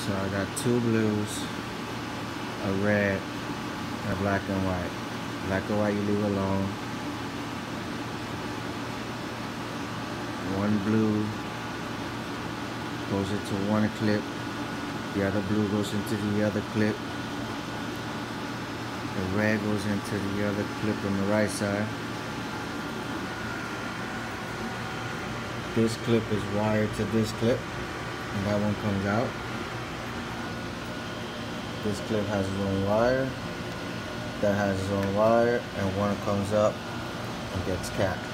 So I got two blues, a red, and a black and white. Black and white you leave alone. One blue goes into one clip. The other blue goes into the other clip. The red goes into the other clip on the right side. This clip is wired to this clip, and that one comes out. This clip has its own wire, that has its own wire, and one comes up and gets capped.